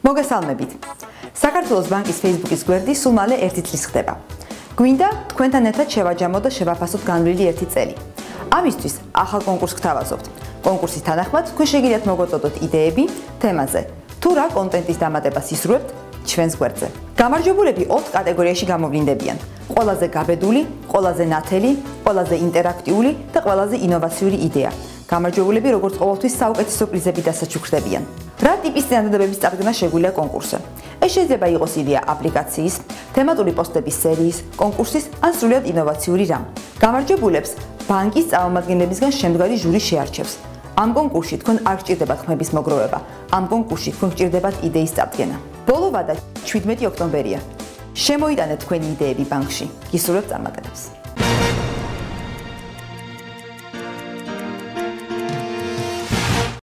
მოგესალმებით. საქართველოს ბანკის Facebook-ის გვერდი სულ მალე 1 წლის ხდება. გვინდა თქვენთან ერთად შევაჯამოთ და შევაფასოთ განვლილი 1 წელი. ამისთვის ახალ კონკურსს გთავაზობთ. კონკურსის თანახმად თქვენ შეგიძლიათ მოგვაწოდოთ იდეები თემაზე. თუ რა კონტენტის დამატებას ისურვებთ ჩვენს გვერდზე. გამარჯვებულები 4 კატეგორიაში გამოვლინდებიან. ყველაზე გაბედული, ყველაზე ნათელი, ყველაზე ინტერაქტიული და ყველაზე ინოვაციური იდეა. გამარჯვებულები როგორც ყოველთვის საუკეთესო პრიზებით დასაჩუქრდებიან. რა ტიპის წინადადებების წარდგენა შეგვიძლია კონკურსზე? ეს შეიძლება იყოს იდეა აპლიკაციის, თემატური პოსტების სერიის, კონკურსის ან სრულად ინოვაციური რამ. გამარჯვებულებს ბანკის წარმომადგენლებისგან შემდგარი ჟური შეარჩევს. ამ კონკურსში თქვენ არ გჭირდებათ ხმების მოგროვება. ამ კონკურსში თქვენ გჭირდებათ იდეის წარდგენა. ბოლო ვადა 17 ოქტომბერია. შემოიტანეთ თქვენი იდეები ბანკში. გისურვებთ წარმატებებს.